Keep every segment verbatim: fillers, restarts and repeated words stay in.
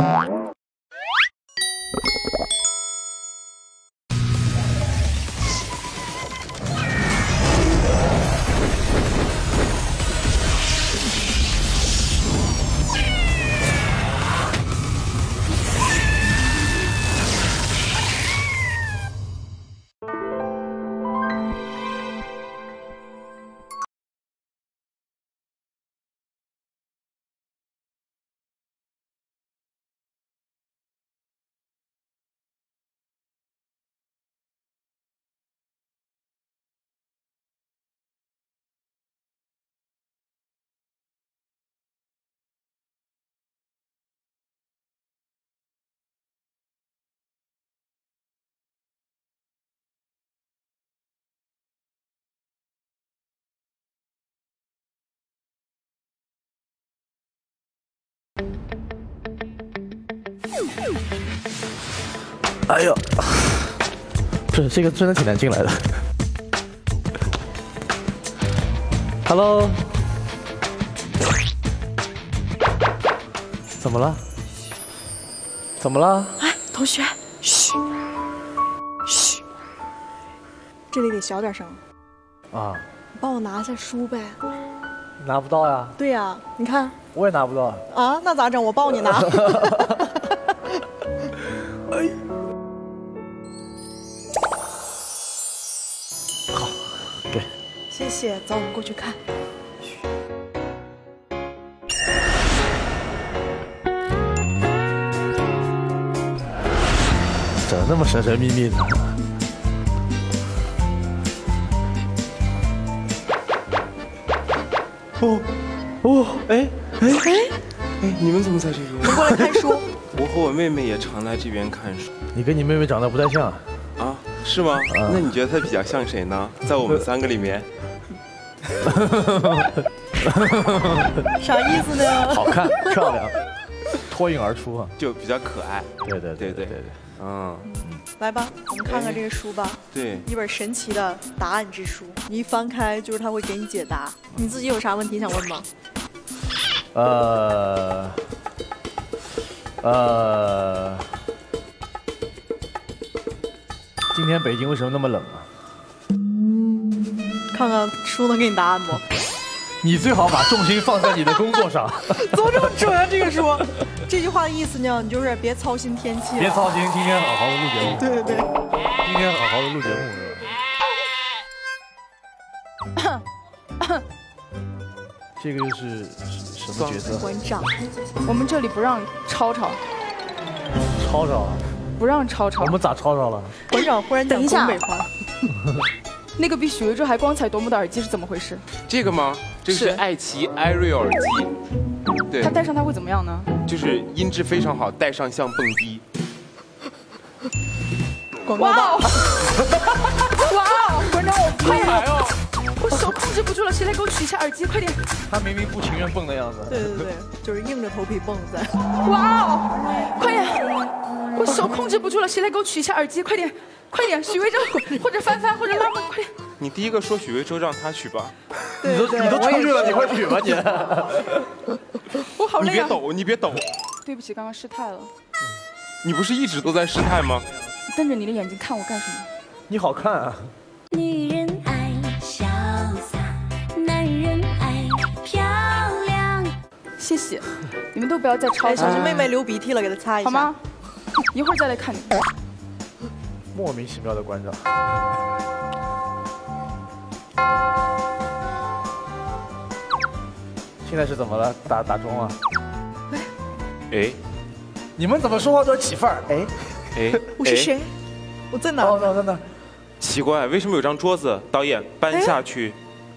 哎呦，这这个真的挺难进来的。Hello， 怎么了？怎么了？ 哎，同学，嘘，嘘，这里得小点声。 啊， 你帮我拿一下书呗。 拿不到呀。 对呀，你看。 我也拿不到。 啊，那咋整？我抱你拿。 哎。好，给。 谢谢，走，我们过去看。 整得那么神神秘秘的。 哦，哦，哎哎哎哎，你们怎么在这边？ 我们过来看书。 我和我妹妹也常来这边看书。 你跟你妹妹长得不太像啊？ 啊，是吗？啊、那你觉得她比较像谁呢？在我们三个里面。 啥意思呢？ 好看，漂亮，脱颖而出啊， 就比较可爱。 对对对对对对。 嗯， 来吧，我们看看这个书吧。 对， 一本神奇的答案之书，你一翻开就是它会给你解答。你自己有啥问题想问吗？ 呃，呃，今天北京为什么那么冷啊？ 看看书能给你答案不？ 你最好把重心放在你的工作上。 怎么这么准啊？这个书，这句话的意思呢，你就是别操心天气、啊， 别操心，今天好好的录节目。 对对对， 今天好好的录节目是吧？这个又是什么角色？ 馆长。 我们这里不让吵吵。 吵吵？ 不让吵吵。 我们咋吵吵了？ 馆长忽然讲东北话。 那个比许魏洲还光彩夺目的耳机是怎么回事？ 这个吗？这个是爱奇艾瑞耳机。对。 它戴上它会怎么样呢？ 就是音质非常好，戴上像蹦迪。 广告吧。 哇哦！馆长，我快点！我手控制不住了，谁来给我取一下耳机？快点！ 他明明不情愿蹦的样子。 对对对，就是硬着头皮蹦在。 哇哦！快点！我手控制不住了，谁来给我取一下耳机？快点！快点！许魏洲，或者帆帆，或者拉木，快点！ 你第一个说许魏洲，让他取吧。 你都你都出去了，你快取吧你！ 我好累啊！ 你别抖，你别抖。 对不起，刚刚失态了。 你不是一直都在失态吗？ 瞪着你的眼睛看我干什么？ 你好看啊！ 女人爱潇洒，男人爱漂亮。 谢谢，你们都不要再吵吵。 小心妹妹流鼻涕了，给她擦一下。 好吗？一会儿再来看你。 莫名其妙的馆长。现在是怎么了？打打钟啊？ 哎， 你们怎么说话都是起范儿？哎哎， 我是谁？我在哪？ 哦，在在哪？ 奇怪，为什么有张桌子？导演搬下去。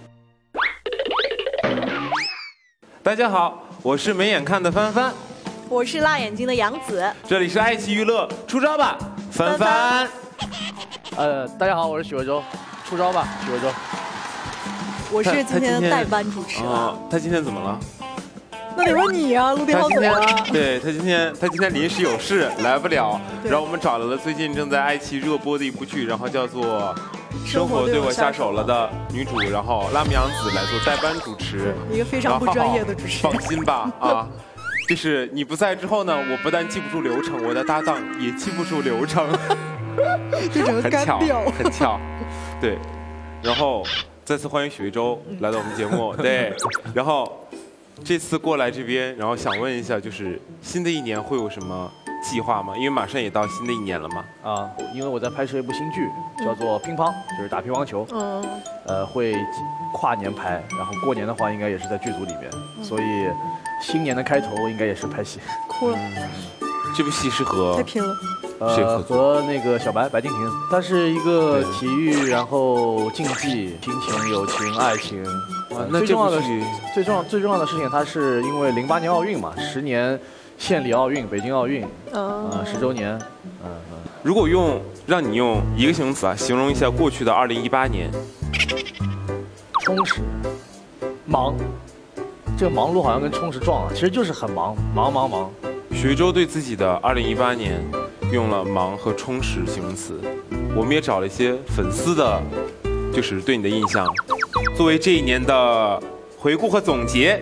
大家好，我是没眼看的帆帆。 我是辣眼睛的杨紫。 这里是爱奇娱乐，出招吧，帆帆。 呃，大家好，我是许魏洲，出招吧，许魏洲。 我是今天的代班主持人。 啊，他今天怎么了？ 那得问你呀，陆定浩怎么了？ 对他今天，他今天临时有事来不了，然后我们找来了最近正在爱奇艺热播的一部剧，然后叫做《生活对我下手了》的女主，然后拉米杨子来做代班主持， 一个非常不专业的主持人。放心吧，啊。 就是你不在之后呢，我不但记不住流程，我的搭档也记不住流程， 就整个很巧， 干掉。 很巧，对。然后再次欢迎许魏洲来到我们节目，对。然后这次过来这边，然后想问一下，就是新的一年会有什么计划吗？因为马上也到新的一年了嘛。 啊，因为我在拍摄一部新剧，叫做《乒乓》，就是打乒乓球。 嗯， 呃，会跨年拍，然后过年的话应该也是在剧组里面，所以新年的开头应该也是拍戏。 哭了， 这部戏是和太拼了。 谁合呃，和那个小白白敬亭，它是一个体育，然后竞技、亲情、友情、爱情。呃那最重要的这部剧最重要最重要的事情，它是因为零八年奥运嘛，十年献礼奥运，北京奥运， 嗯呃，十周年，嗯嗯。 如果用让你用一个形容词啊形容一下过去的二零一八年， 充实，忙，这个忙碌好像跟充实撞了，其实就是很忙，忙忙忙。 许魏洲对自己的二零一八年用了忙和充实形容词，我们也找了一些粉丝的，就是对你的印象，作为这一年的回顾和总结。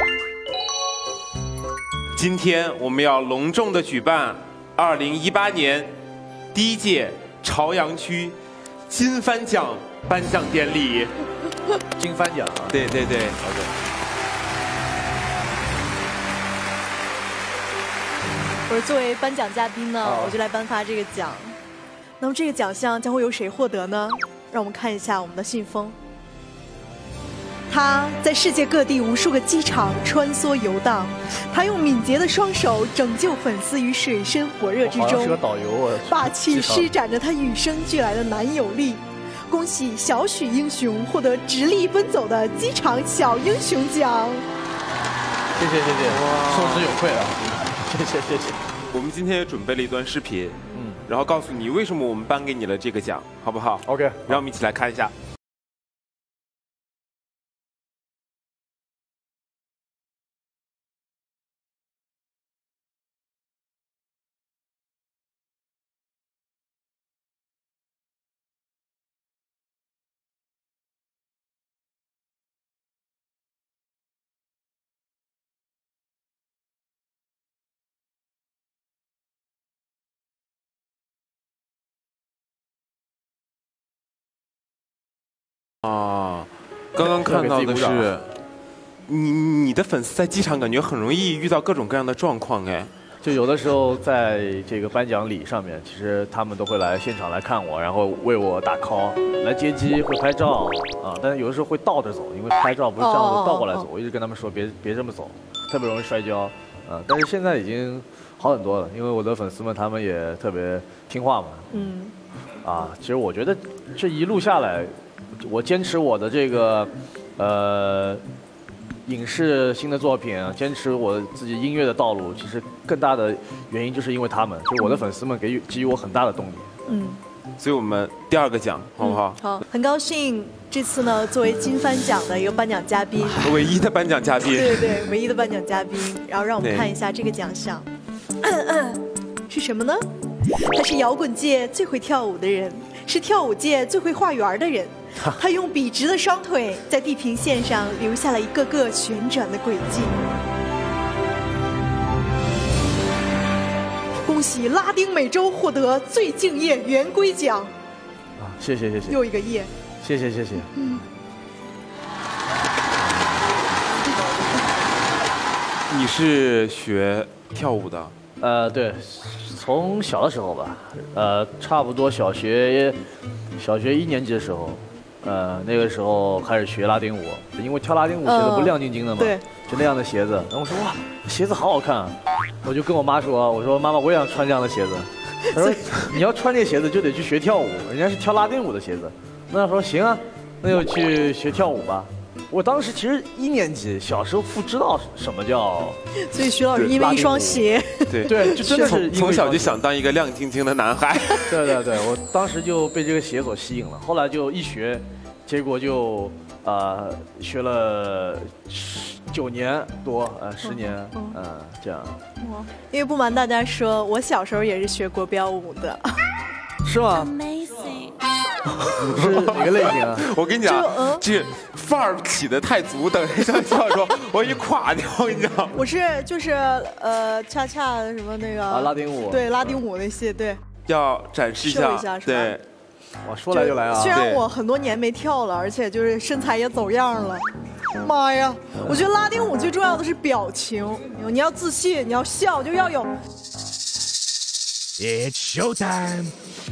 今天我们要隆重的举办二零一八年第一届朝阳区金帆奖颁奖典礼。 金帆奖啊， 对对对， 好的。 我是作为颁奖嘉宾呢， 哦我就来颁发这个奖。那么这个奖项将会由谁获得呢？让我们看一下我们的信封。他在世界各地无数个机场穿梭游荡，他用敏捷的双手拯救粉丝于水深火热之中好像是个，导游啊。 霸气施展着他与生俱来的男友力。恭喜小许英雄获得直立奔走的机场小英雄奖。 谢谢谢谢，受之有愧啊！谢谢谢谢。 我们今天也准备了一段视频， 嗯然后告诉你为什么我们颁给你了这个奖，好不好？ ，OK， 让我们一起来看一下。啊，刚刚看到的给自己鼓是，你你的粉丝在机场感觉很容易遇到各种各样的状况哎。 就有的时候在这个颁奖礼上面，其实他们都会来现场来看我，然后为我打 call，来接机，会拍照啊。但是有的时候会倒着走，因为拍照不是这样子倒过来走。我一直跟他们说别别这么走，特别容易摔跤。啊，但是现在已经好很多了，因为我的粉丝们他们也特别听话嘛。 嗯， 啊，其实我觉得这一路下来，我坚持我的这个呃影视新的作品啊，坚持我自己音乐的道路，其实更大的原因就是因为他们，就我的粉丝们给予给予我很大的动力。 嗯， 所以我们第二个奖好不好？ 好，很高兴这次呢，作为金帆奖的一个颁奖嘉宾， 唯一的颁奖嘉宾。 对对对，唯一的颁奖嘉宾。然后让我们对看一下这个奖项，是什么呢？他是摇滚界最会跳舞的人，是跳舞界最会画圆的人。他用笔直的双腿在地平线上留下了一个个旋转的轨迹。恭喜拉丁美洲获得最敬业圆规奖， 啊，谢谢谢谢又一个耶。 谢谢谢谢。 你是学跳舞的？ 呃，对，从小的时候吧，呃，差不多小学小学一年级的时候，呃，那个时候开始学拉丁舞，因为跳拉丁舞鞋子不是亮晶晶的嘛， 对， 就那样的鞋子。然后我说哇，鞋子好好看啊！我就跟我妈说，我说妈妈，我也想穿这样的鞋子。她说你要穿这鞋子就得去学跳舞，人家是跳拉丁舞的鞋子。那说行啊，那就去学跳舞吧。我当时其实一年级，小时候不知道什么叫， 所以徐老师因为一双鞋， 对对，就真的是因为从小就想当一个亮晶晶的男孩。 对对对，我当时就被这个鞋所吸引了，后来就一学，结果就呃学了九年多，呃十年，嗯、呃、这样。 因为不瞒大家说，我小时候也是学国标舞的。 是吗？ Amazing 是哪个类型啊？ 我跟你讲就嗯， 这范儿起的太足，等一下跳的时候我一垮掉，我跟你讲。 我是就是呃恰恰什么那个啊，拉丁舞。 对拉丁舞那些对。 要展示一秀下， 一下是吧对， 我说来就来啊！ 虽然对我很多年没跳了，而且就是身材也走样了。妈呀！我觉得拉丁舞最重要的是表情，你要自信，你要笑，就要有。 It's showtime.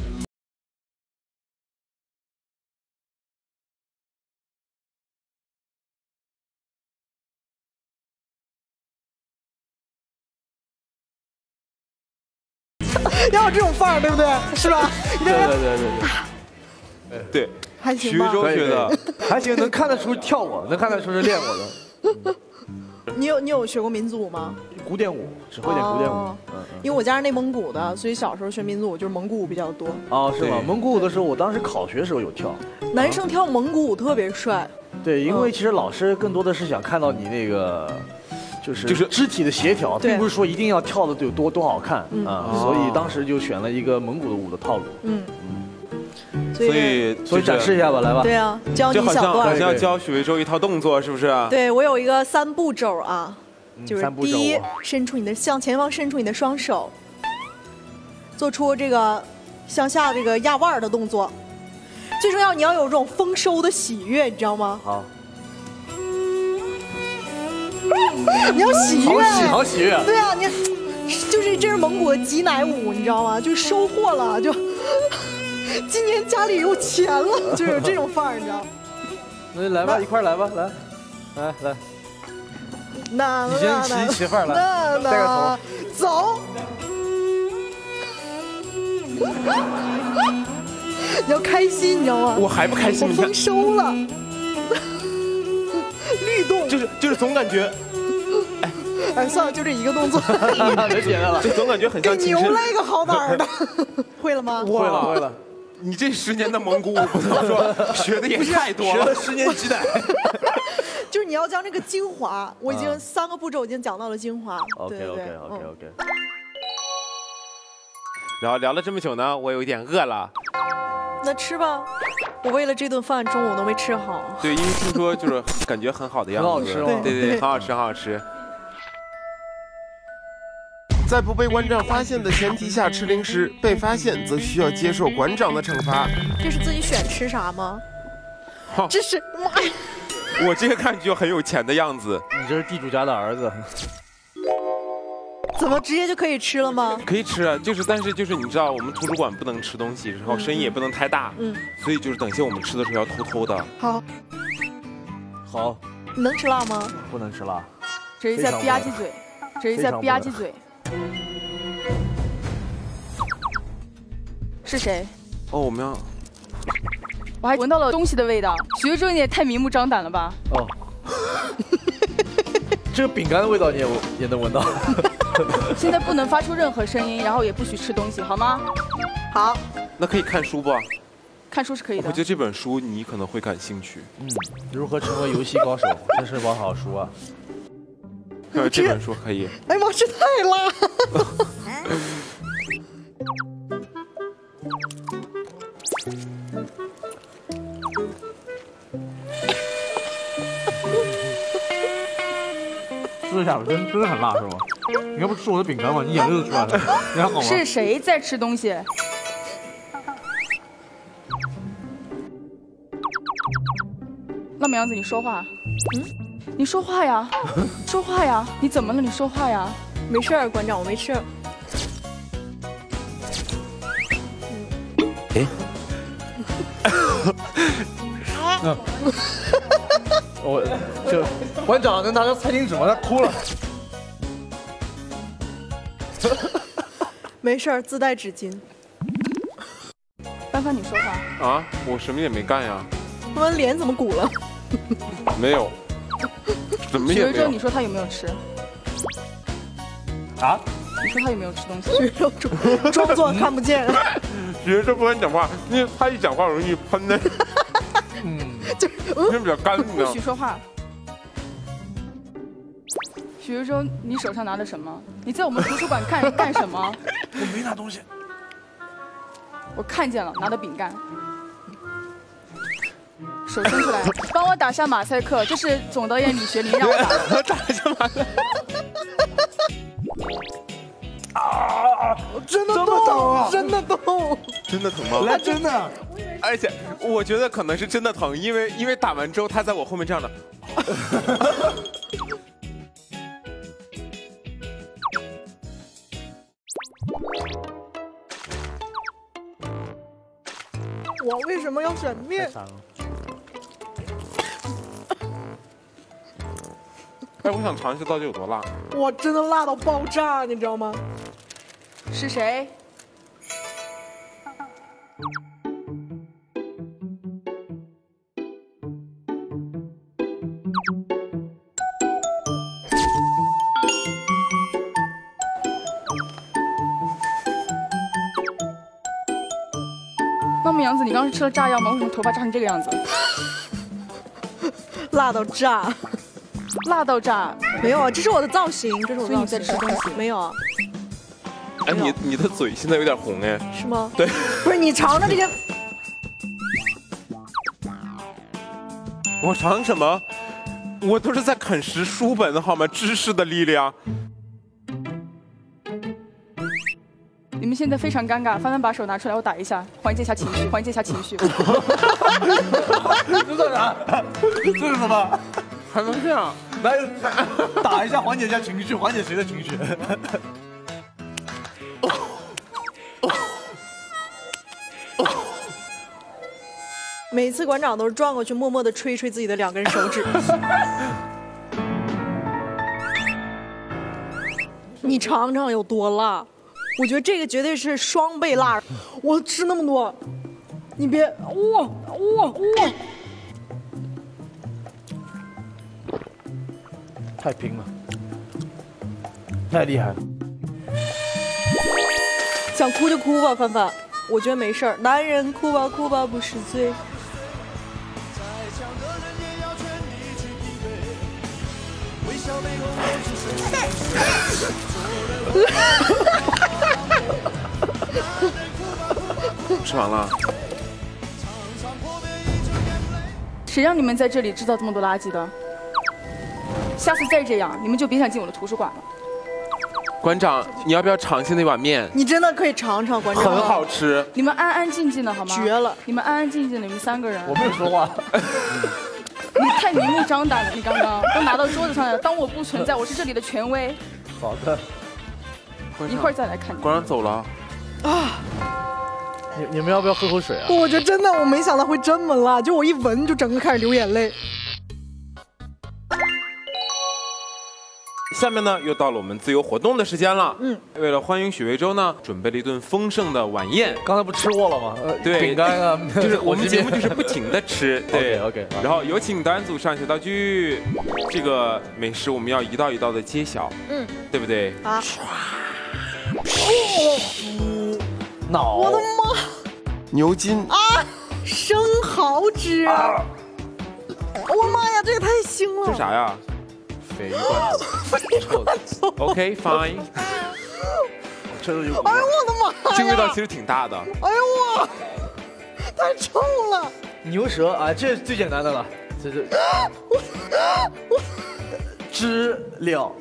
要有这种范儿，对不对？是吧？ 对对对对对， 对，徐还行吧。 州觉得还行，能看得出跳过，能看得出是练过的。 你有你有学过民族舞吗？ 古典舞，只会点古典舞。 哦嗯嗯。 因为我家是内蒙古的，所以小时候学民族舞就是蒙古舞比较多。 哦，是吗？ 对蒙古舞的时候，我当时考学的时候有跳。 男生跳蒙古舞特别帅。 对，因为其实老师更多的是想看到你那个。就是就是肢体的协调， 对并不是说一定要跳的有多多好看嗯啊， 哦所以当时就选了一个蒙古的舞的套路。 嗯。所所以所以展示一下吧，来吧。 对啊，教你就好像好一小段。 像教许魏洲一套动作，是不是啊？ 对我有一个三步骤啊，就是三步骤第一，伸出你的向前方伸出你的双手，做出这个向下这个压腕儿的动作。最重要，你要有这种丰收的喜悦，你知道吗？ 好， 你要喜好悦， 喜好喜悦。 对啊，你就是这是蒙古的挤奶舞，你知道吗？就收获了，就今年家里有钱了，就有这种范儿，你知道吗？ 那就来吧，一块儿来吧，来，来来， 那你先起起范儿来， 那带个那头。 走。你要开心，你知道吗？ 我还不开心， 我丰你看， 收了，律动。 就是就是总感觉， 哎，算了，就这一个动作。 别别的了， 就总感觉很给牛像精神。 来个好哪儿的，会了吗？ 会了会了， 你这十年的蒙古舞，不能说学的也太多了。 十年挤奶。 就是你要将这个精华，我已经啊三个步骤已经讲到了精华。 OK 对对 OK 对 OK 嗯 OK。 然后聊了这么久呢，我有一点饿了。 那吃吧，我为了这顿饭中午都没吃好。 对，因为听说就是感觉很好的样子， 很好吃吗对对对， 对很好吃，很好吃。 在不被馆长发现的前提下吃零食，被发现则需要接受馆长的惩罚。 这是自己选吃啥吗？ 好这是妈呀！ 我这个看着就很有钱的样子， 你这是地主家的儿子。 怎么直接就可以吃了吗？ 可以吃啊，就是但是就是你知道我们图书馆不能吃东西，然后声音也不能太大， 嗯， 所以就是等下我们吃的时候要偷偷的。 好， 好， 你能吃辣吗？ 不能吃辣。 这是在吧唧嘴，这是在吧唧嘴。是谁？ 哦，我们要我还闻到了东西的味道。许魏洲，你也太明目张胆了吧？ 哦。这个饼干的味道你也也能闻到。 现在不能发出任何声音，然后也不许吃东西，好吗？ 好， 那可以看书不？ 看书是可以的我觉。得这本书你可能会感兴趣。 嗯，如何成为游戏高手，真是本好书啊！ 呃这本书可以。 哎呀妈，这太辣了！ 吃一下吧，真真的很辣是吗？你要不吃我的饼干吗？你眼泪都出来了，你还好吗？ 是谁在吃东西？辣妹杨子，你说话。嗯，你说话呀，说话呀！你怎么了？你说话呀！ 没事儿，馆长，我没事。 哎， 我这馆长能拿着餐巾纸吗？他哭了。 没事儿，自带纸巾。 帆帆，你说话。 啊，我什么也没干呀， 我们脸怎么鼓了？ 没有，什么许魏洲， 也没有你。说他有没有吃？ 啊？ 你说他有没有吃东西？ 装装作看不见。 觉得这不敢讲话，因为他一讲话容易喷的， 嗯， 因为比较干，你知不道许说话。许魏洲，你手上拿的什么？你在我们图书馆干干什么？ 我没拿东西。 我看见了，拿的饼干。 手伸出来，帮我打下马赛克，这是总导演李学林让我打的。 打一下马赛克。 啊！真的痛啊！真的痛！ 真的疼吗？ 来，真的。 而且我觉得可能是真的疼，因为因为打完之后他在我后面这样的。 我为什么要选面？ 哎，我想尝一下到底有多辣。 我真的辣到爆炸，你知道吗？ 是谁？那么杨子，你刚刚是吃了炸药吗？为什么头发炸成这个样子？ 辣到炸， 辣到炸。 没有啊，这是我的造型，这是我的造型。 所以你在吃东西？ 没有啊。 哎，你你的嘴现在有点红哎。 是吗？ 对。 不是你尝尝这些。 我尝什么？我都是在啃食书本好吗？知识的力量。 你们现在非常尴尬，帆帆把手拿出来，我打一下，缓解一下情绪，缓解一下情绪。 这是啥？这是什么？ 还能这样？ 来，打一下，缓解一下情绪，缓解谁的情绪？ 每次馆长都是转过去，默默地吹吹自己的两根手指。你尝尝有多辣？我觉得这个绝对是双倍辣。 我吃那么多，你别哇哇哇！ 太拼了，太厉害了。 想哭就哭吧，范范，我觉得没事儿。男人哭吧哭吧不是罪。 吃完了。 谁让你们在这里制造这么多垃圾的？下次再这样，你们就别想进我的图书馆了。 馆长，你要不要尝一下那碗面？ 你真的可以尝尝，馆长。 很好吃。 你们安安静静的好吗？ 绝了！ 你们安安静静的，你们三个人。 我没有说话。 你太明目张胆了，你刚刚都拿到桌子上来了。当我不存在，我是这里的权威。 好的。 一会儿再来看你。 馆长走了。 啊！ 你你们要不要喝口水啊？ 我觉得真的，我没想到会这么辣，就我一闻就整个开始流眼泪。 下面呢，又到了我们自由活动的时间了。 嗯， 为了欢迎许魏洲呢，准备了一顿丰盛的晚宴。 刚才不吃过了吗？呃， 对， 饼干啊， 就是我们节目就是不停的吃。对 ，OK OK。 然后有请导演组上一些道具，这个美食我们要一道一道的揭晓。 嗯， 对不对？ 啊。 脑。 我的妈！ 牛筋啊，生蚝汁。啊、我妈呀，这也太腥了！ 这啥呀？ 鲱鱼罐头。OK fine。这都有。 哎呦我的妈呀！ 这个味道其实挺大的。 哎呦我，太臭了！ 牛舌啊，这是最简单的了，这是。知了。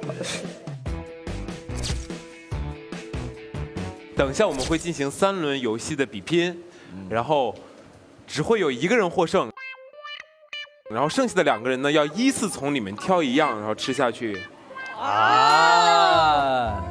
等一下我们会进行三轮游戏的比拼，然后只会有一个人获胜，然后剩下的两个人呢要依次从里面挑一样，然后吃下去。 啊！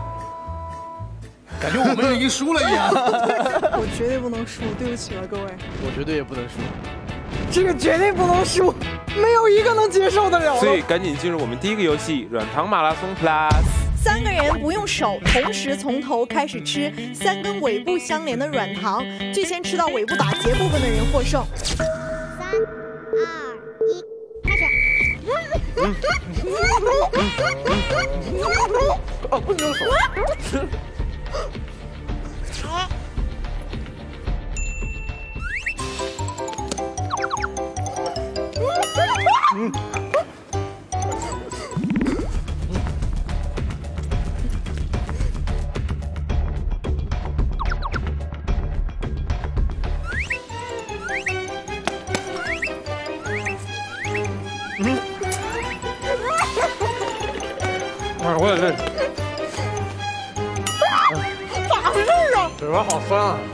感觉我们已经输了一样。 我绝对不能输，对不起了各位。 我绝对也不能输。 这个绝对不能输，没有一个能接受得了。 所以赶紧进入我们第一个游戏——软糖马拉松 Plus。 三个人不用手，同时从头开始吃三根尾部相连的软糖，最先吃到尾部打结部分的人获胜。 三、二、一，开始。 哦，不能用手。嗯。 嘴巴好酸啊！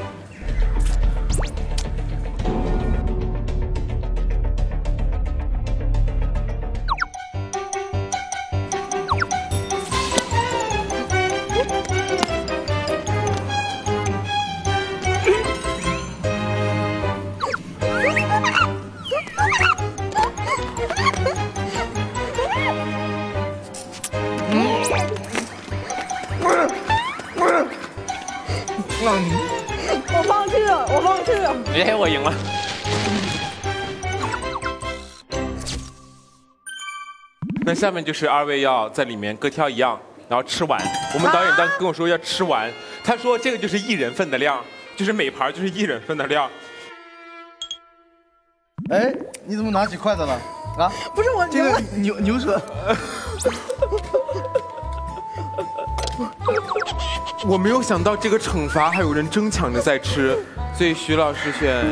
我放弃了，我放弃了。 哎，我赢了。那下面就是二位要在里面各挑一样，然后吃完。我们导演当跟我说要吃完，他说这个就是一人份的量，就是每盘就是一人份的量。 哎，你怎么拿起筷子了？啊？ 不是我这个牛牛舌。 我没有想到这个惩罚还有人争抢着在吃，所以徐老师选。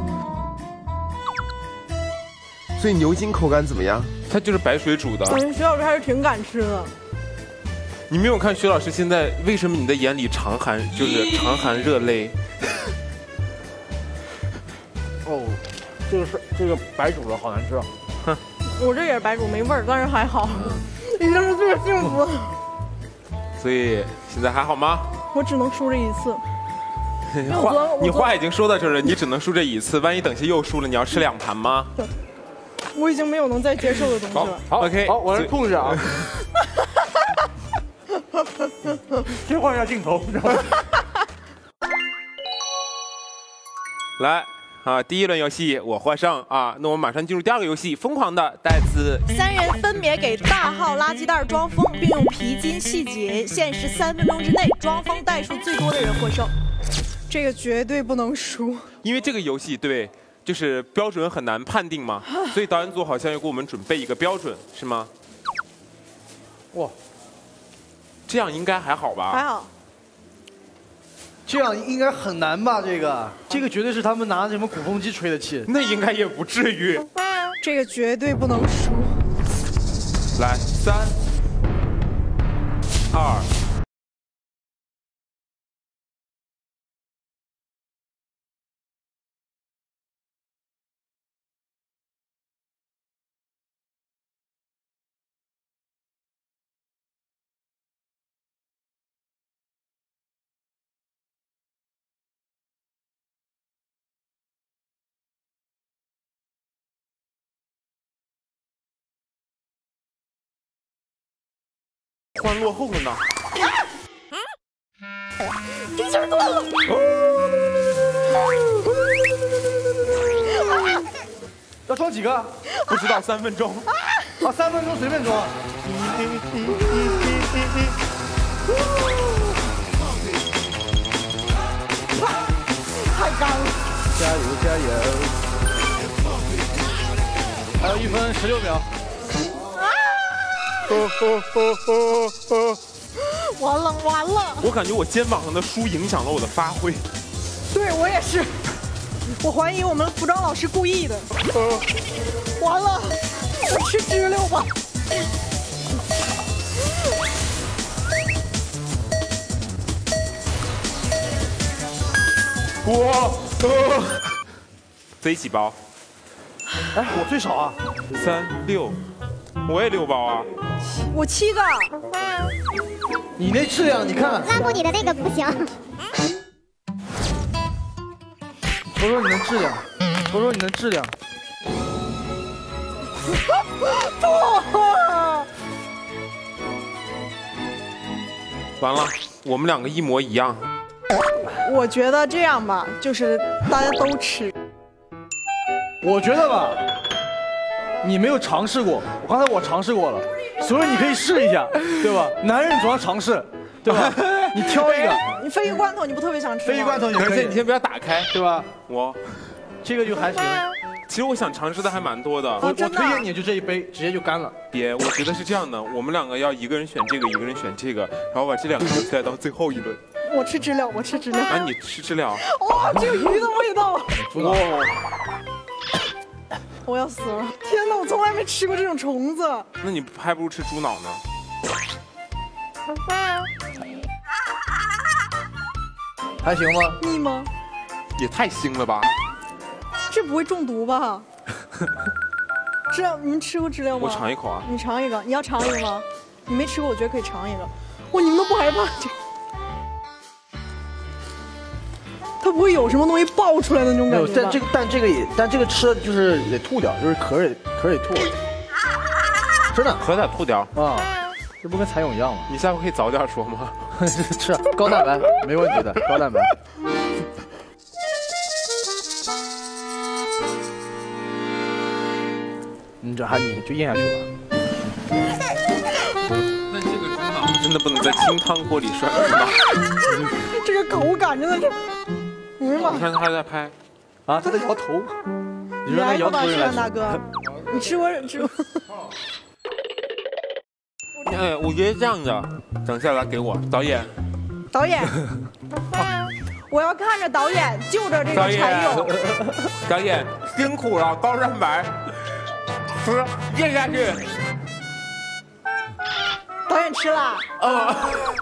所以牛筋口感怎么样？ 它就是白水煮的。 我觉得徐老师还是挺敢吃的。 你没有看徐老师现在为什么你的眼里常含就是常含热泪？ 哦，这个是这个白煮的好难吃啊。 哼， 我这也是白煮没味儿，但是还好，已经是最幸福。 所以现在还好吗？ 我只能输这一次。 话你话已经说到这儿了，你只能输这一次，万一等下又输了，你要吃两盘吗？ 我已经没有能再接受的东西了。 好 ，OK， 好，我来控制啊。切换一下镜头， 来啊，第一轮游戏我获胜啊，那我们马上进入第二个游戏，疯狂的袋子。 三人分别给大号垃圾袋装封，并用皮筋系结，限时三分钟之内装封袋数最多的人获胜。这个绝对不能输， 因为这个游戏对，就是标准很难判定嘛，所以导演组好像要给我们准备一个标准，是吗？哇，这样应该还好吧？ 还好。 这样应该很难吧？这个，这个绝对是他们拿什么鼓风机吹的气。 那应该也不至于。 这个绝对不能输。 来，三、二。换落后了呢。 皮筋断了。 要装几个？ 不知道，三分钟。 啊，三分钟随便装。 太干了。 加油加油！还有一分十六秒。 完了完了！ 我感觉我肩膀上的书影响了我的发挥。 对我也是，我怀疑我们服装老师故意的。完了，我吃知了吧。 哇！飞起包。 哎，我最少啊。 三六，我也六包啊。 我七个。 你那质量，你看看。 拉布你的那个不行。 说说你的质量，说说你的质量。 完了，我们两个一模一样。 我觉得这样吧，就是大家都吃。 我觉得吧，你没有尝试过，刚才我尝试过了，所以你可以试一下，对吧？男人总要尝试，对吧？你挑一个， 你鲱鱼罐头你不特别想吃吗？ 鲱鱼罐头你可以， 而且你先不要打开， 对吧？ 我这个就还行。 其实我想尝试的还蛮多的。 我我推荐你就这一杯，直接就干了。 别，我觉得是这样的，我们两个要一个人选这个，一个人选这个，然后把这两个留下来到最后一轮。 我吃知了，我吃知了。 啊，你吃知了。 哇，这个鱼的味道！ 哇！ 我要死了！天哪，我从来没吃过这种虫子。 那你还不如吃猪脑呢。 还行吗？ 腻吗？ 也太腥了吧！ 这不会中毒吧？知道你们吃过知了吗？ 我尝一口啊。 你尝一个，你要尝一个吗？你没吃过，我觉得可以尝一个。哇，你们都不害怕？这它不会有什么东西爆出来的那种没有， 感觉吧？ 但这个但这个也但这个吃的就是得吐掉，就是壳儿得壳儿得吐。真的， 可得吐掉啊，这不跟蚕蛹一样吗？ 你下回可以早点说吗？ 是高蛋白，没问题的，高蛋白。你这还你就咽下去吧。 那这个真的真的不能在清汤锅里涮是吗？ 这个口感真的是，哎呀妈！ 你看他还在拍， 啊，他在摇头。你你让他摇头来一个吧， 来石大哥，你吃过吃过？ 哎，我觉得这样的，等下来给我导演。 导演，我要看着导演就着这个导演蚕蛹。 导演辛苦了，高蛋白，吃咽下去。 导演吃了。 啊。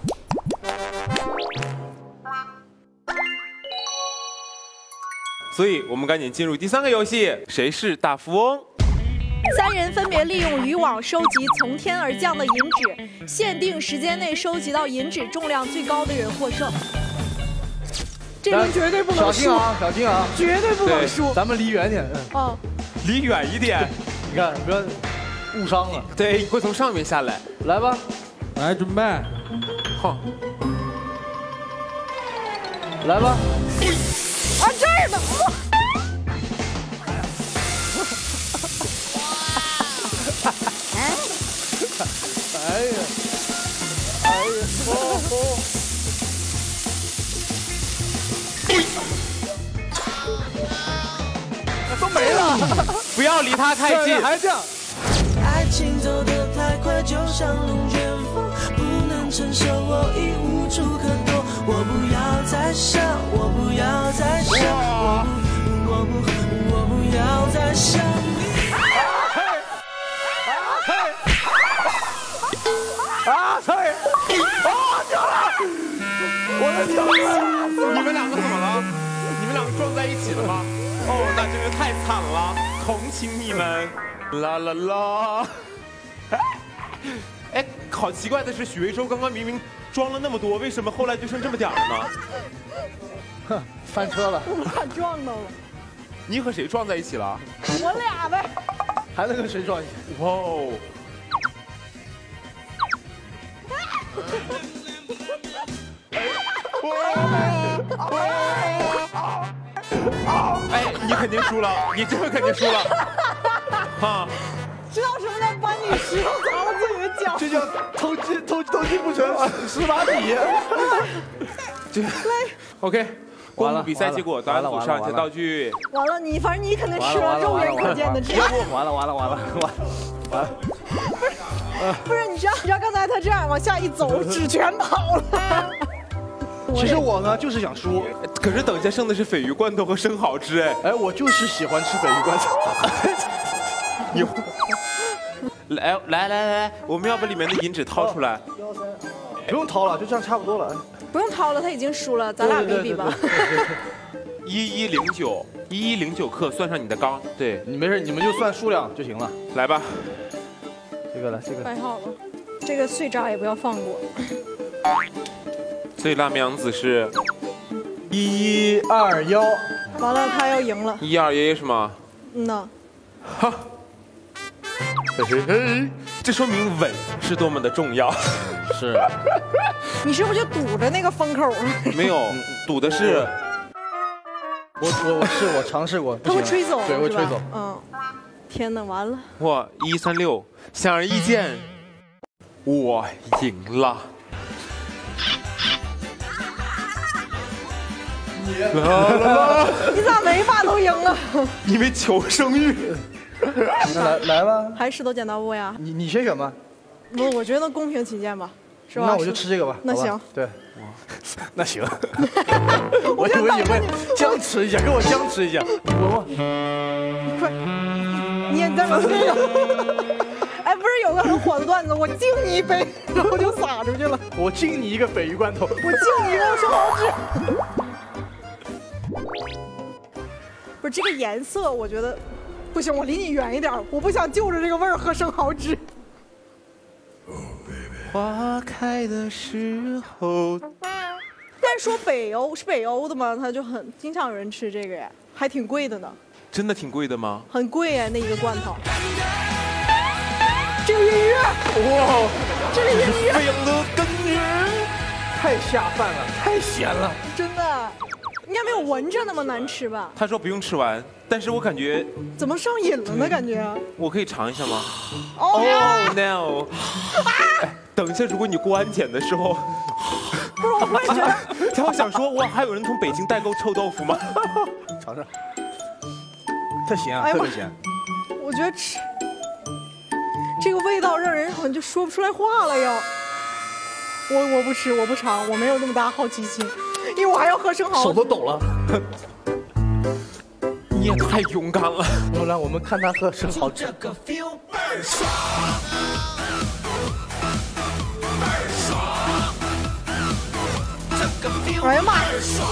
所以我们赶紧进入第三个游戏，谁是大富翁？ 三人分别利用渔网收集从天而降的银纸，限定时间内收集到银纸重量最高的人获胜。这轮绝对不能输， 小心啊，小心啊， 绝对不能输。 咱们离远点。 哦， 离远一点。 你看，不要误伤了。 对，会从上面下来。 来吧， 来准备。 好。 来吧。 啊，这儿呢。 哎呀，哎呀，哦哦！都没了， 不要离他太近， 还这样。 爱情走得太快，就像龙卷风，不能承受，我已无处可躲。我不要再想，我不要再想，我不，我不，我不要再想你。 啊！菜！啊！掉了！我的脚了！ 你们两个怎么了？你们两个撞在一起了吗？哦，那真是太惨了，同情你们。啦啦啦！哎，好奇怪的是，许魏洲刚刚明明装了那么多，为什么后来就剩这么点儿呢？ 哼，翻车了。 我们俩撞到了。 你和谁撞在一起了？ 我俩呗。 还能跟谁撞一起？ 哇哦！哎，你肯定输了，你这回肯定输了，哈！ 知道什么叫搬起石头砸了自己的脚？ 这叫偷鸡偷偷鸡不成蚀把米。 这，OK， 公布比赛结果，导演组上一些道具。 完了，你反正你肯定吃了肉眼可见的，这完了完了完了完完了。 不是，你知道你知道刚才他这样往下一走，纸全跑了。 其实我呢就是想输， 可是等下剩的是鲱鱼罐头和生蚝汁，哎哎，我就是喜欢吃鲱鱼罐头。 你来来来来，我们要把里面的银纸掏出来。 不用掏了，就这样差不多了。 不用掏了，他已经输了，咱俩比比吧。 一一零九，一一零九克，算上你的缸。对你没事，你们就算数量就行了。 来吧， 这个来，这个摆好了，这个碎渣也不要放过。 所以辣妹洋子是一二幺， 完了，他要赢了。 一二爷爷是吗？ 嗯呐。 哈，嘿嘿嘿，这说明稳是多么的重要。 是。 你是不是就堵着那个风口了？ 没有，堵的是。 我我我试我尝试过， 他会吹走， 对，会吹走。 嗯。天哪，完了！ 哇，一三六，显而易见，我赢了。 你啦啦啦！ 你咋每把都赢啊？ 因为求生欲。 来来吧， 还是石头剪刀布呀？ 你你先选吧。 不，我觉得公平起见吧，是吧？ 那我就吃这个吧。 那行。 对。那行。我以为你会僵持一下，跟我僵持一下。你闻闻。 你快，你也在闻这个。哎，不是有个很火的段子，我敬你一杯，然后就洒出去了。 我敬你一个鲱鱼罐头。 我敬你一个生蚝汁。 是这个颜色，我觉得不行，我离你远一点，我不想就着这个味儿喝生蚝汁。 花开的时候。 但是说北欧是北欧的嘛，它就很经常有人吃这个呀，还挺贵的呢。 真的挺贵的吗？ 很贵哎，那一个罐头。这个音乐， 哇， 这个音乐非常的感觉， 太下饭了，太咸了。 真的，应该没有闻着那么难吃吧？ 他说不用吃完，但是我感觉怎么上瘾了呢？感觉。 我可以尝一下吗？ 哦、 oh, no！ 哎，等一下，如果你过安检的时候， 不是，我也觉得。 然后想说，哇，还有人从北京代购臭豆腐吗？ 尝尝，特咸啊， 哎、 特别咸。 我觉得吃这个味道让人好像就说不出来话了要。我我不吃，我不尝，我没有那么大好奇心，因为我还要喝生蚝。 手都抖了。 你也太勇敢了。 后来我们看他喝生蚝汁。 哎呀妈呀！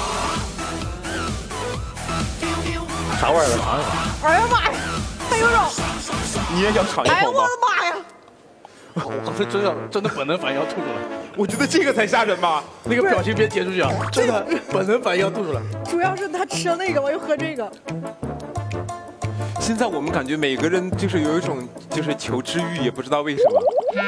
啥味儿的？尝一尝。 哎呀妈呀！还有种。 你也想尝一哎呀我口吗？ 的妈呀！ 我这真要真的本能反应要吐出来。 我觉得这个才吓人吧。 那个表情别截出去啊！真的本能反应要吐出来。 主要是他吃了那个，我又喝这个。 现在我们感觉每个人就是有一种就是求知欲，也不知道为什么。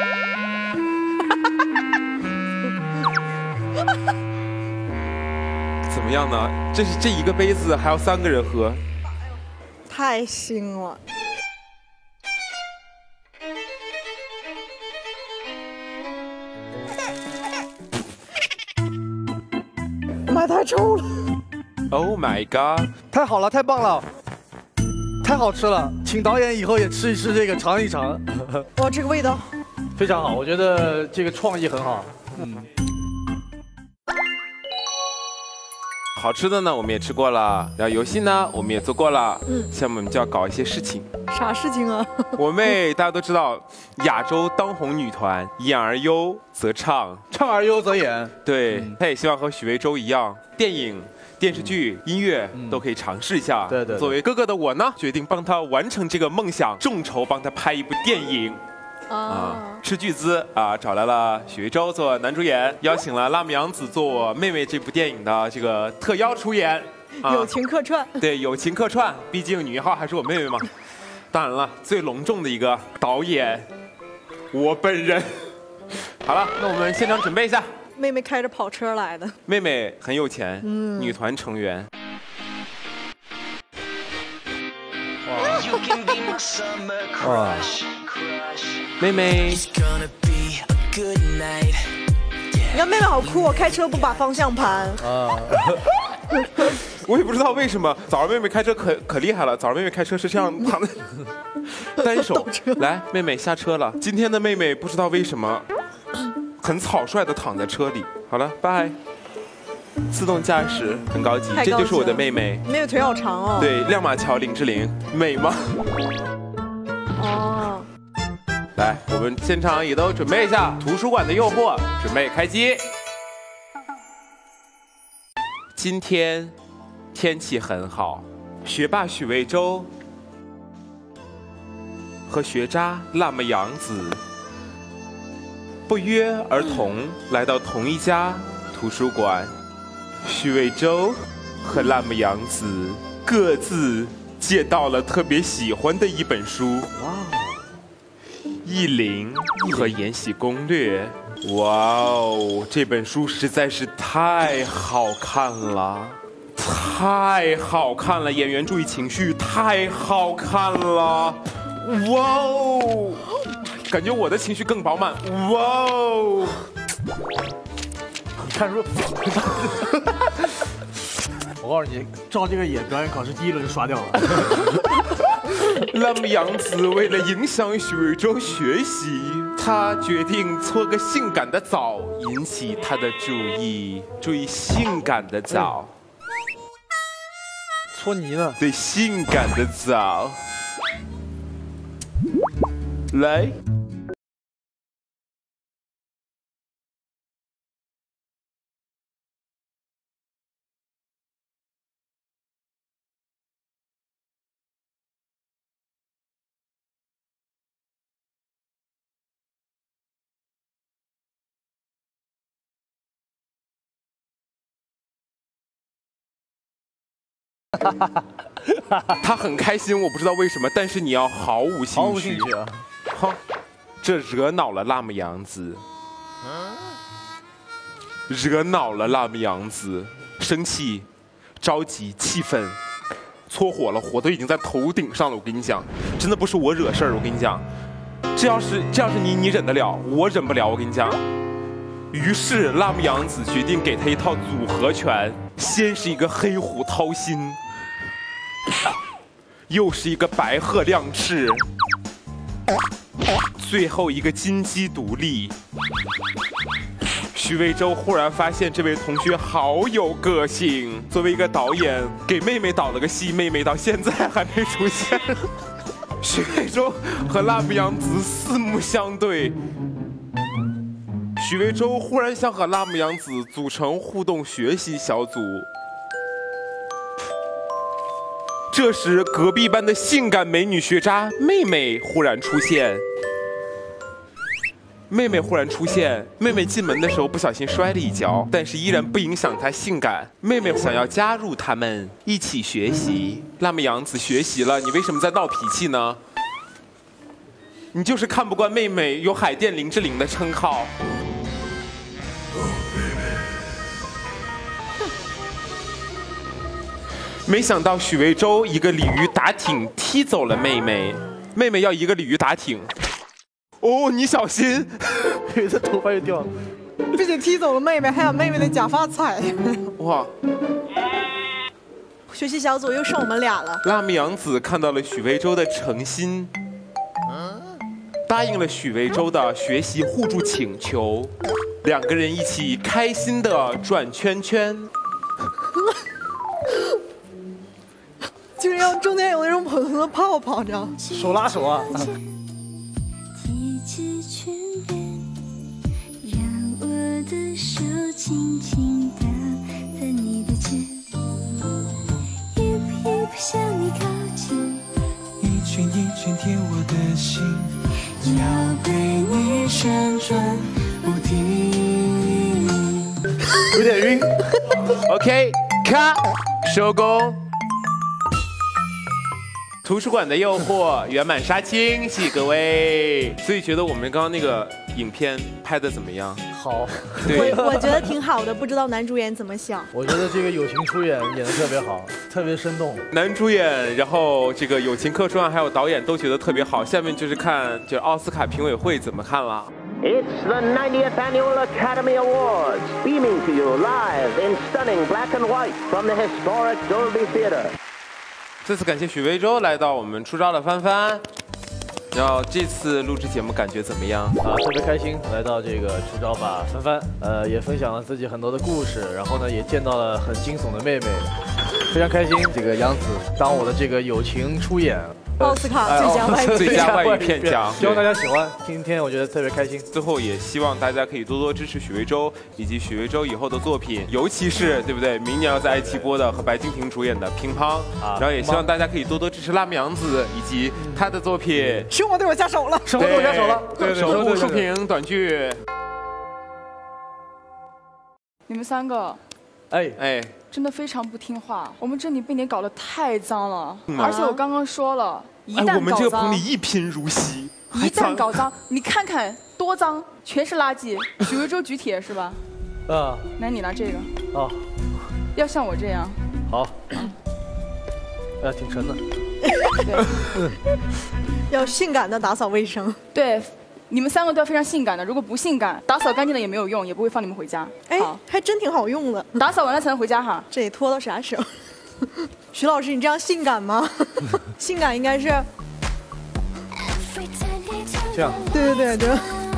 怎么样呢？这是这一个杯子还要三个人喝， 太腥了。妈，太臭了 ！Oh my god！ 太好了，太棒了，太好吃了！请导演以后也吃一吃这个，尝一尝。 哇，这个味道非常好，我觉得这个创意很好。嗯。 好吃的呢，我们也吃过了，然后游戏呢，我们也做过了。 嗯， 下面我们就要搞一些事情。 啥事情啊？ 我妹大家都知道，亚洲当红女团，演而优则唱， 唱而优则演。 对，她也希望和许魏洲一样，电影、电视剧、音乐都可以尝试一下。 对对。 作为哥哥的我呢，决定帮她完成这个梦想，众筹帮她拍一部电影。啊，斥巨资啊，找来了许魏洲做男主演，邀请了辣目洋子做我妹妹这部电影的这个特邀出演， 啊、友情客串。 对，友情客串，毕竟女一号还是我妹妹嘛。当然了，最隆重的一个导演，我本人。好了，那我们现场准备一下。 妹妹开着跑车来的。 妹妹很有钱，嗯、女团成员。哇！哇！妹妹， 你看妹妹好酷，我开车不把方向盘。啊， 我也不知道为什么，早上妹妹开车可可厉害了，早上妹妹开车是这样躺的，单手。来，妹妹下车了。今天的妹妹不知道为什么，很草率的躺在车里。好了，拜。自动驾驶很高级，这就是我的妹妹。 妹妹腿好长哦。 对，亮马桥林志玲，美吗？ 哦。 来，我们现场也都准备一下，图书馆的诱惑，准备开机。今天天气很好，学霸许魏洲和学渣辣目洋子不约而同来到同一家图书馆。许魏洲和辣目洋子各自借到了特别喜欢的一本书。哇！意林和《延禧攻略》，哇哦，这本书实在是太好看了，太好看了！演员注意情绪，太好看了！哇哦，感觉我的情绪更饱满。哇哦！ 你看书，我告诉你，照这个演，表演考试第一轮就刷掉了。 辣目洋子为了影响许魏洲学习，他决定搓个性感的澡，引起他的注意。注意，性感的澡。 搓泥呢？ 对，性感的澡。来。 他很开心，我不知道为什么，但是你要毫无兴趣。 毫无兴趣啊！ 哈，这惹恼了辣目洋子，惹恼了辣目洋子，生气、着急、气愤，搓火了，火都已经在头顶上了。我跟你讲，真的不是我惹事儿。我跟你讲，这要是这要是你，你忍得了，我忍不了。我跟你讲。于是辣目洋子决定给他一套组合拳，先是一个黑虎掏心，又是一个白鹤亮翅，最后一个金鸡独立。许魏洲忽然发现这位同学好有个性，作为一个导演，给妹妹导了个戏，妹妹到现在还没出现。许魏洲和辣目洋子四目相对。许魏洲忽然想和辣目洋子组成互动学习小组，这时隔壁班的性感美女学渣妹妹忽然出现。妹妹忽然出现，妹妹进门的时候不小心摔了一跤，但是依然不影响她性感。妹妹想要加入他们一起学习。辣目洋子学习了，你为什么在闹脾气呢？你就是看不惯妹妹有海淀林志玲的称号。没想到许魏洲一个鲤鱼打挺踢走了妹妹，妹妹要一个鲤鱼打挺。哦，你小心， 你的头发又掉了， 不仅踢走了妹妹，还把妹妹的假发踩。 哇！ 学习小组又剩我们俩了。 辣目洋子看到了许魏洲的诚心，答应了许魏洲的学习互助请求，两个人一起开心的转圈圈。 就是要中间有那种粉红的泡泡，这样手拉手啊。 提起裙边，让我的手轻轻搭在你的肩，一步一步向你靠近， 一圈一圈贴我的心，要被你旋转不停。 有点晕。 OK， 咔，收工。图书馆的诱惑圆满杀青，谢谢各位。所以觉得我们刚刚那个影片拍的怎么样？ 好， 对， 我我觉得挺好的，不知道男主演怎么想。 我觉得这个友情出演演的特别好，特别生动。 男主演，然后这个友情客串，还有导演都觉得特别好。下面就是看就奥斯卡评委会怎么看了。 It's the ninetieth Annual Academy Awards, beaming to you live in stunning black and white from the historic Dolby Theater. 这次感谢许魏洲来到我们出招的帆帆，然后这次录制节目感觉怎么样？ 啊，特别开心来到这个出招吧帆帆，呃，也分享了自己很多的故事，然后呢，也见到了很惊悚的妹妹，非常开心。这个杨紫当我的这个友情出演。 奥斯卡最佳外语最佳外语片奖， 希望大家喜欢。今天我觉得特别开心。 最后也希望大家可以多多支持许魏洲以及许魏洲以后的作品，尤其是对不对？明年要在爱奇艺播的和白敬亭主演的《乒乓》啊，然后也希望大家可以多多支持辣目洋子以及他的作品。 生活对我下手了， 生活对我下手了， 对对，守护竖屏短剧。 你们三个， 哎哎。 真的非常不听话，我们这里被你搞得太脏了，嗯、而且我刚刚说了，一旦搞脏，哎、 我们这个棚里一贫如洗， 一旦搞脏，你看看多脏，全是垃圾。许魏洲举铁是吧？ 啊， 那你拿这个。 哦， 要像我这样。 好。哎，挺沉的。 对。 要性感的打扫卫生。 对。你们三个都要非常性感的，如果不性感，打扫干净了也没有用，也不会放你们回家。 哎，还真挺好用的， 打扫完了才能回家哈。 这得拖到啥时候？徐老师，你这样性感吗？性感应该是这样。 对对对对。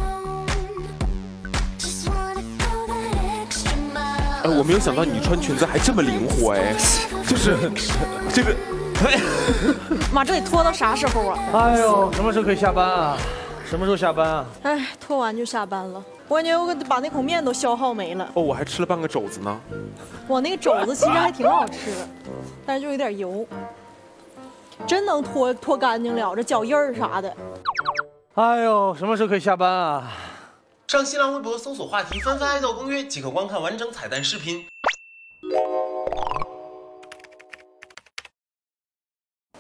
哎，我没有想到你穿裙子还这么灵活哎，就是这个。 妈，这得拖到啥时候啊？ 哎呦，什么时候可以下班啊？什么时候下班啊？ 哎，拖完就下班了。我感觉我把那口面都消耗没了。 哦，我还吃了半个肘子呢。 我那个肘子其实还挺好吃的，但是就有点油。真能拖拖干净了，这脚印儿啥的。 哎呦，什么时候可以下班啊？ 上新浪微博搜索话题“翻翻爱豆攻略”即可观看完整彩蛋视频。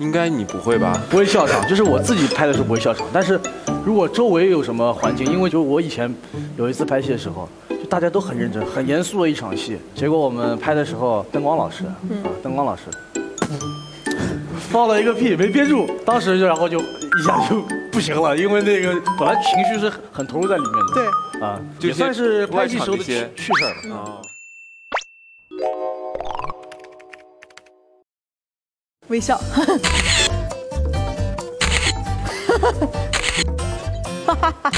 应该你不会吧？ 不会笑场，就是我自己拍的时候不会笑场，但是如果周围有什么环境，因为就我以前有一次拍戏的时候，就大家都很认真、很严肃的一场戏，结果我们拍的时候，灯光老师，啊，灯光老师放了一个屁没憋住，当时就然后就一下就不行了，因为那个本来情绪是很很投入在里面的。 对， 啊，也算是拍戏时候的趣趣事儿啊。 微笑。哈哈哈！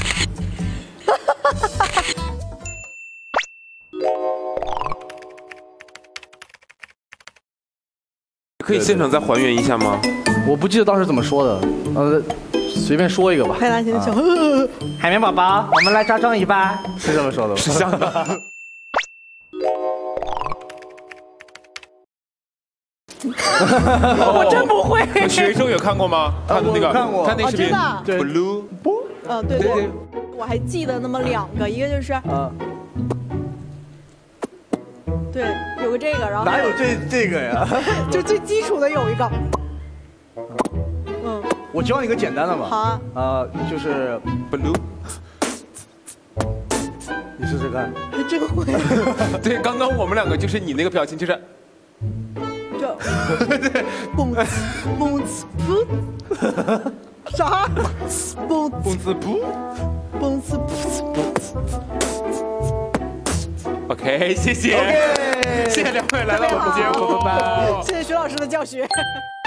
可以现场再还原一下吗？ 我不记得当时怎么说的，呃，随便说一个吧。 派大星笑， 海绵宝宝，我们来招张一吧，是这么说的吗？ 是像的。 我真不会。 许魏洲有看过吗？看那个， 看过， 看那视频。 真的。 Blue。 嗯，对对，我还记得那么两个，一个就是， 啊， 对，有个这个，然后哪有这这个呀？ 就最基础的有一个。嗯， 我教你个简单的吧。 好啊。 啊，就是 Blue。 你试试看。 还真会。 对，刚刚我们两个就是你那个表情，就是。 对，蹦子蹦子噗，啥？蹦蹦子噗， 蹦子噗。 OK， 谢谢， OK， 谢谢两位来到我们节目，拜拜。 谢谢徐老师的教学。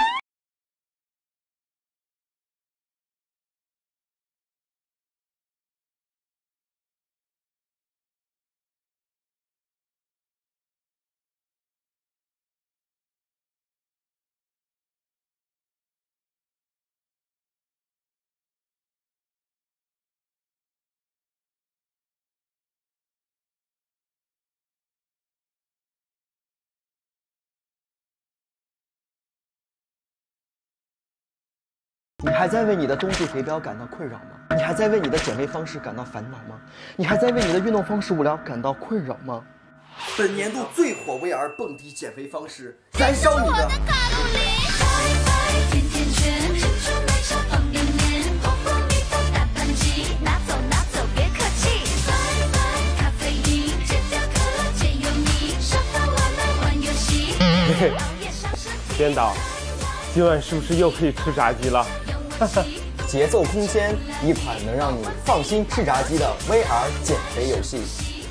你还在为你的冬季肥膘感到困扰吗？你还在为你的减肥方式感到烦恼吗？你还在为你的运动方式无聊感到困扰吗？本年度最火 V R 蹦迪减肥方式，燃烧你的卡路里。甜甜圈，珍珠奶茶放两年，红红蜜桃大盘鸡，拿走拿走别客气。拜拜咖啡因，戒掉可乐戒油腻，沙发我们玩游戏。 编导。 今晚是不是又可以吃炸鸡了？ 节奏空间，一款能让你放心吃炸鸡的 V R 减肥游戏。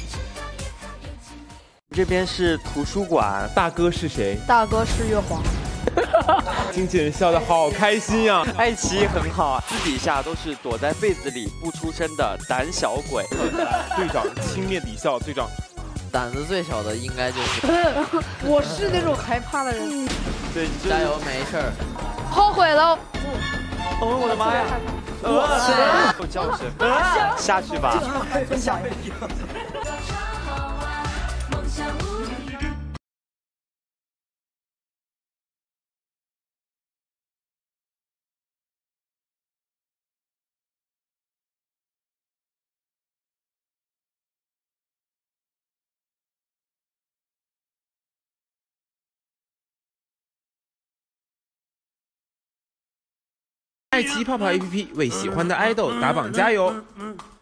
这边是图书馆， 大哥是谁？ 大哥是月华。 经纪人笑得好开心呀、啊！ 爱奇艺很好，私底下都是躲在被子里不出声的胆小鬼。 队长轻蔑抵笑，队长。 胆子最小的应该就是， 我是那种害怕的人。 对，加油，没事儿。 后悔了。 哦，我的妈呀！呃，有叫声，下去吧。 下爱奇艺泡泡 A P P 为喜欢的爱豆打榜加油！